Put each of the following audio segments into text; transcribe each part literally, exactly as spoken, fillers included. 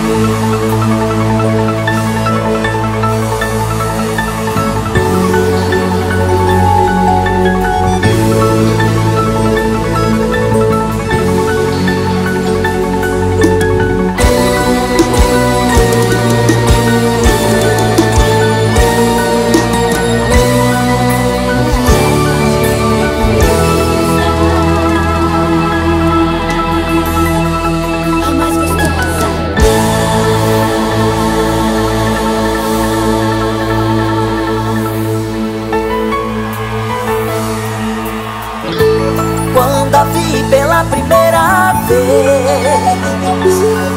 Quando a vi pela primeira vez,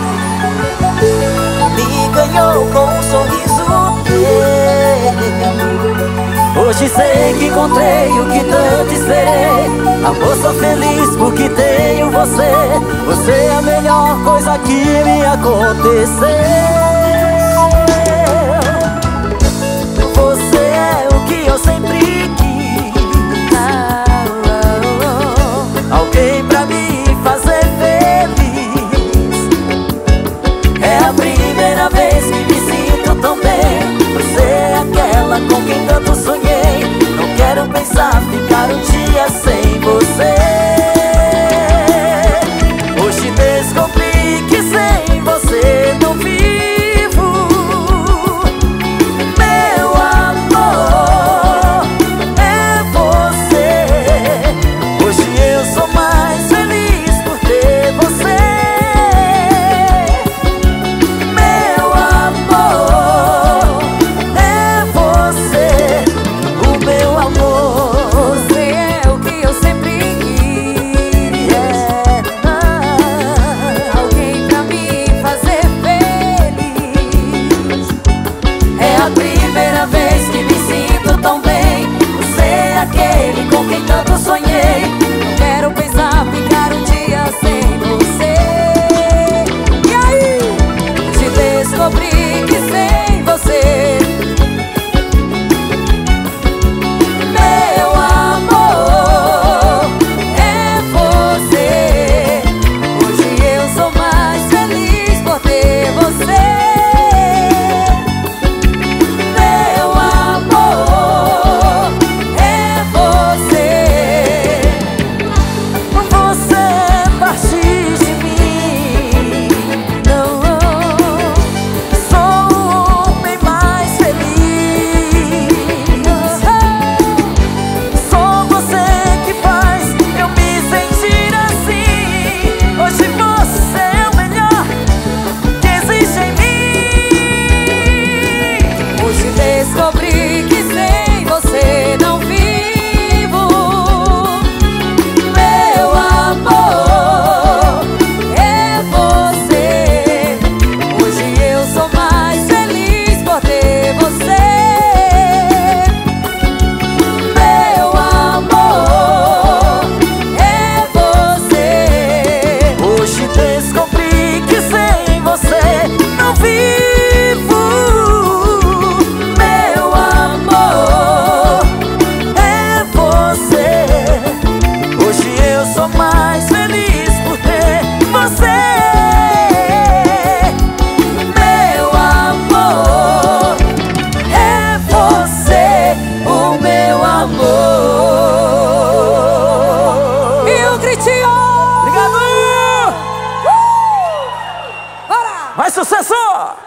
me ganhou com um sorriso teu. Hoje sei que encontrei o que tanto esperei. Amor, sou feliz porque tenho você. Você é a melhor coisa que me aconteceu. Você é o que eu sempre quis, alguém pra me fazer feliz. É a primeira vez que me sinto tão bem. Você é aquela com quem tanto sonhei. Não quero pensar ficar um dia sem você. Hoje descobri que sem você não vivo. Meu amor, é você. Hoje eu sou mais feliz por ter você. Meu amor, é você, o meu amor. Você é o que eu sempre quis, alguém pra me fazer feliz. É a primeira vez que me sinto tão bem. Você é aquele com quem tanto sonhei. Não quero pensar ficar um dia sem você. E aí? Te descobri que sem você, Meu amor, é você. Hoje eu sou mais feliz por ter você. meu amor, é você. Você partiu de mim. Não, sou um homem mais feliz. Só você que faz eu me sentir assim. Hoje você é o melhor que existe em mim. Hoje descobri que sem você não vivo. Meu amor, É você. Hoje eu sou mais feliz por ter você. meu amor, É você. hoje descobri que sem você não vivo. Meu amor, é você. Hoje eu sou mais feliz por ter você. Meu amor, é você, o meu amor. E o gritinho. Obrigado! Bora! Mais sucesso!